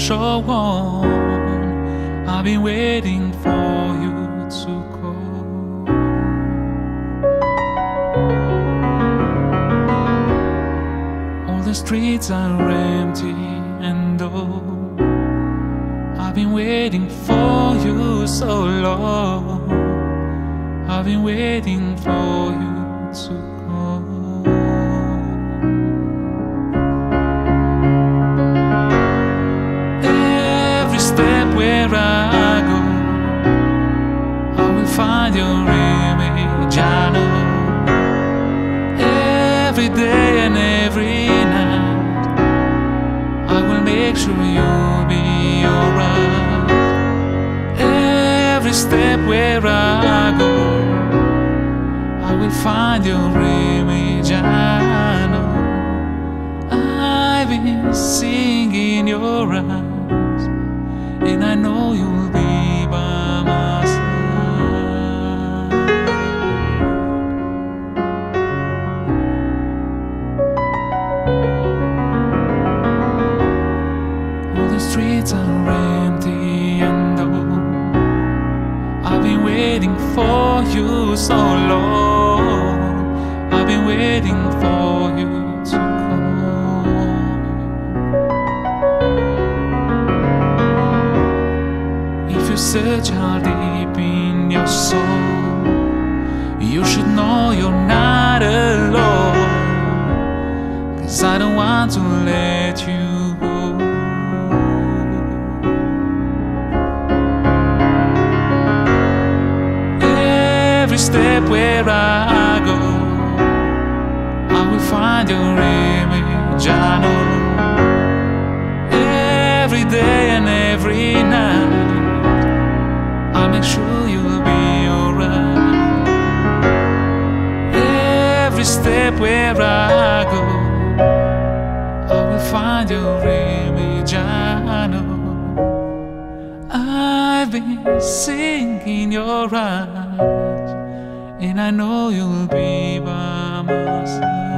show on. I've been waiting for you to call. All the streets are empty and old. I've been waiting for you so long. I've been waiting for you to call. Every step where I go, I will find your image, I know. Every day and every night, I will make sure you'll be alright. Every step where I go, I will find your image, I know. I've been seeing in your eyes, and I know you'll be by my side. All the streets are empty and old. I've been waiting for you so long. I've been waiting for you to call. If you search hard deep in your soul, you should know you're not alone. 'Cause I don't want to let you go. Every step where I go, I will find your image, I know. Every day and every night, I make sure you'll be alright. Every step where I go, I will find your image, I know. I've been seeing in your eyes, and I know you'll be by my side.